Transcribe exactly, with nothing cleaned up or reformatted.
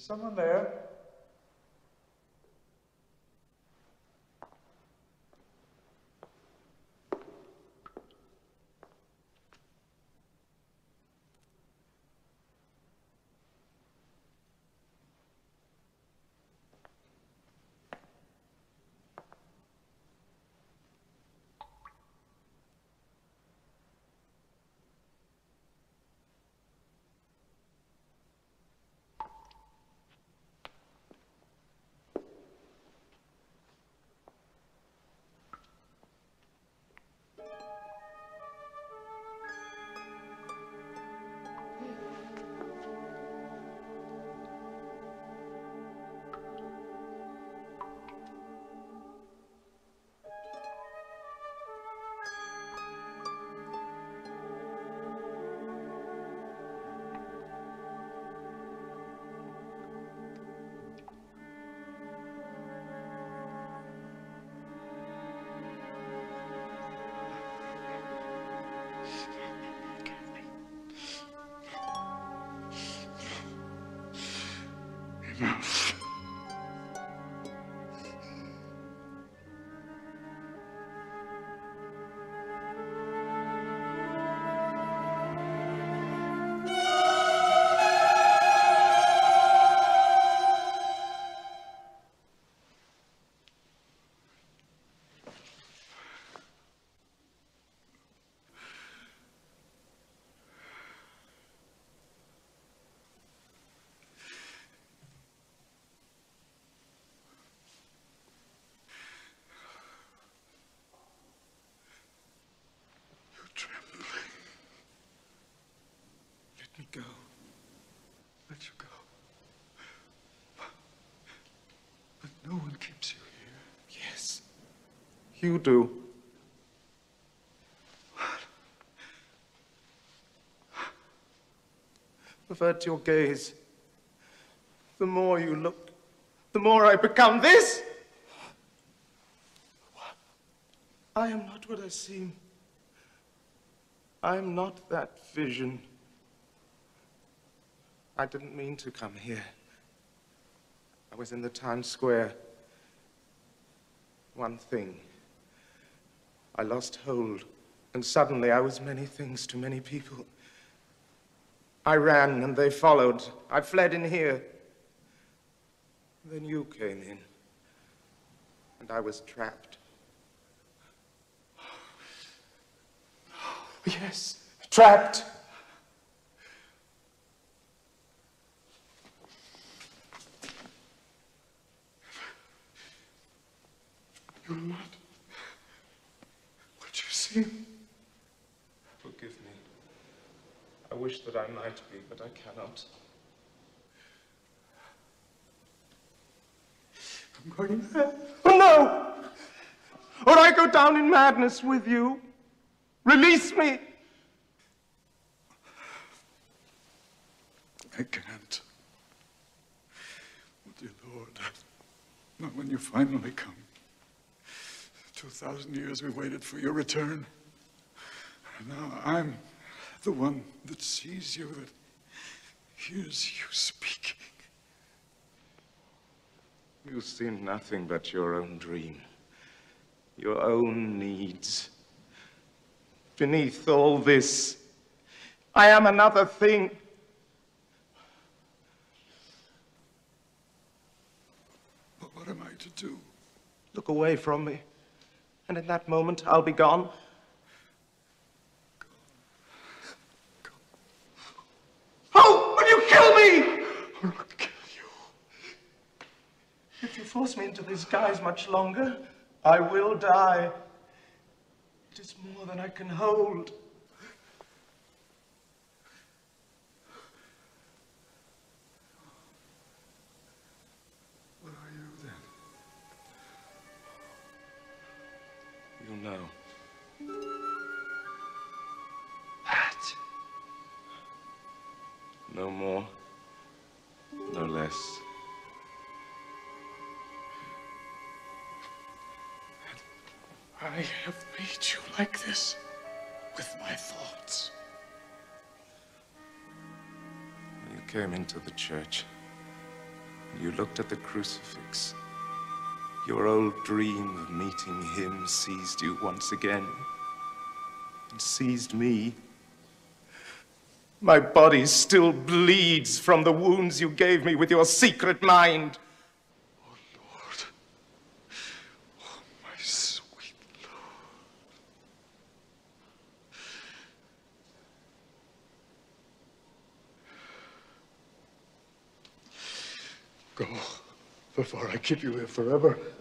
someone there? Enough. Let me go. Let you go. But no one keeps you here. Yes, you do. Avert your gaze. The more you look, the more I become this. I am not what I seem. I am not that vision. I didn't mean to come here. I was in the town square. One thing. I lost hold, and suddenly I was many things to many people. I ran, and they followed. I fled in here. Then you came in, and I was trapped. Yes, trapped. You're not what you seem. Forgive me. I wish that I might be, but I cannot. I'm going mad. Oh, no! Or I go down in madness with you. Release me! I can't. Oh, dear Lord, not when you finally come. Two thousand years we waited for your return. And now I'm the one that sees you, that hears you speaking. You see nothing but your own dream, your own needs. Beneath all this, I am another thing. But what am I to do? Look away from me, and in that moment, I'll be gone. Go. Oh, will you kill me? I'll not kill you. If you force me into this guise much longer, I will die. It is more than I can hold. What are you then? You know. That. No more, no less. I have made you like this with my thoughts. You came into the church. You looked at the crucifix. Your old dream of meeting him seized you once again, and seized me. My body still bleeds from the wounds you gave me with your secret mind. Oh, Lord. Oh, my sweet Lord. Go, before I keep you here forever.